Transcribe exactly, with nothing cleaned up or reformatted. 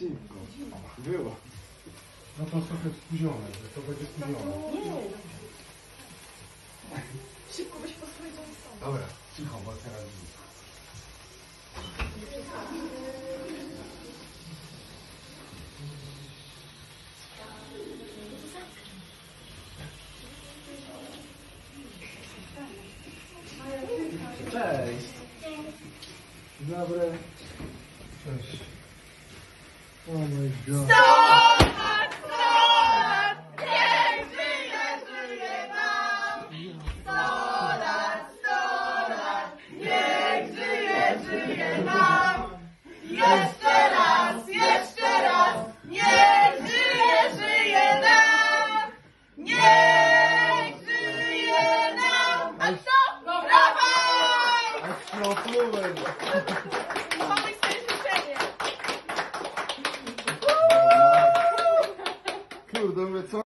Szybko. Było. No to jest trochę spóźnione, że to będzie spóźnione. Nie. Szybko byś posłuchał sam. Dobra, cicho, bo teraz... Cześć. Dzień dobry. Cześć. Oh my god. Jeszcze raz, jeszcze raz, niech żyje, żyje nam! Niech żyje nam! A co? Dawaj! Eksploplułem. Pomyśl sobie życzenie. Kurde, mówię, co?